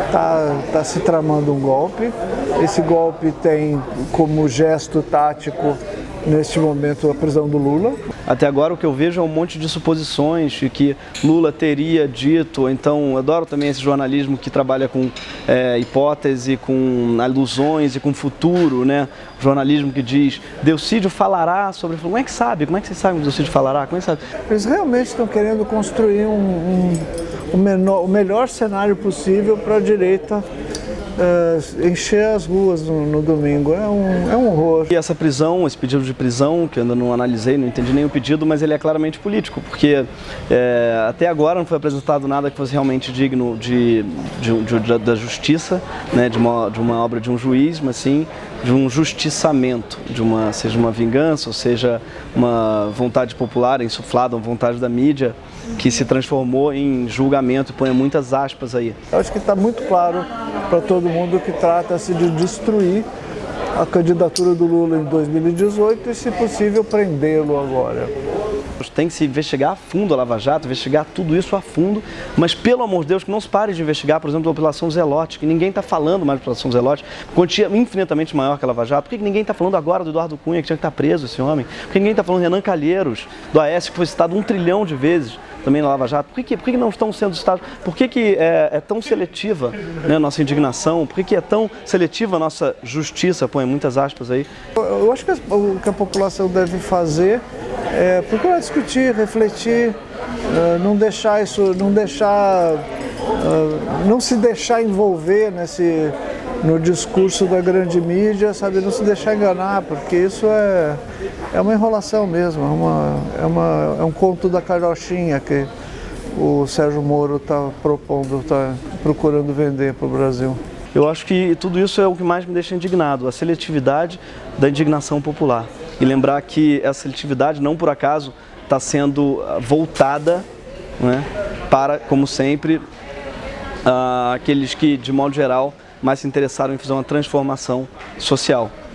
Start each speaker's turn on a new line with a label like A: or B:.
A: tá se tramando um golpe. Esse golpe tem como gesto tático, neste momento, a prisão do Lula.
B: Até agora o que eu vejo é um monte de suposições de que Lula teria dito, então eu adoro também esse jornalismo que trabalha com hipótese, com alusões e com futuro, né? Jornalismo que diz, Delcídio falará sobre... Como é que sabe? Como é que vocês sabem que Delcídio falará? Como é que sabe?
A: Eles realmente estão querendo construir o melhor cenário possível para a direita encher as ruas no domingo. É um horror.
B: E essa prisão, esse pedido de prisão, que eu ainda não analisei, não entendi nem o pedido, mas ele é claramente político, porque até agora não foi apresentado nada que fosse realmente digno da justiça, né, de uma obra de um juiz, mas sim de um justiçamento, seja uma vingança, ou seja uma vontade popular insuflada, uma vontade da mídia, que se transformou em julgamento, e põe muitas aspas aí.
A: Eu acho que está muito claro para todo mundo que trata-se de destruir a candidatura do Lula em 2018 e, se possível, prendê-lo agora.
B: Tem que se investigar a fundo a Lava Jato, investigar tudo isso a fundo, mas pelo amor de Deus, que não se pare de investigar, por exemplo, a Operação Zelote, que ninguém está falando mais da Operação Zelote, quantia infinitamente maior que a Lava Jato. Por que ninguém está falando agora do Eduardo Cunha, que tinha que estar preso, esse homem? Por que ninguém está falando do Renan Calheiros, do Aécio, que foi citado 1 trilhão de vezes também na Lava Jato? Por que não estão sendo citados? Por que é tão seletiva, né, a nossa indignação? Por que é tão seletiva a nossa justiça? Põe muitas aspas aí.
A: Eu acho que o que a população deve fazer é procurar discutir, refletir, não se deixar envolver no discurso da grande mídia, sabe? Não se deixar enganar, porque isso é uma enrolação mesmo, é um conto da carochinha que o Sérgio Moro está procurando vender para o Brasil.
B: Eu acho que tudo isso é o que mais me deixa indignado, a seletividade da indignação popular. E lembrar que essa seletividade, não por acaso, está sendo voltada, né, para, como sempre, aqueles que, de modo geral, mais se interessaram em fazer uma transformação social.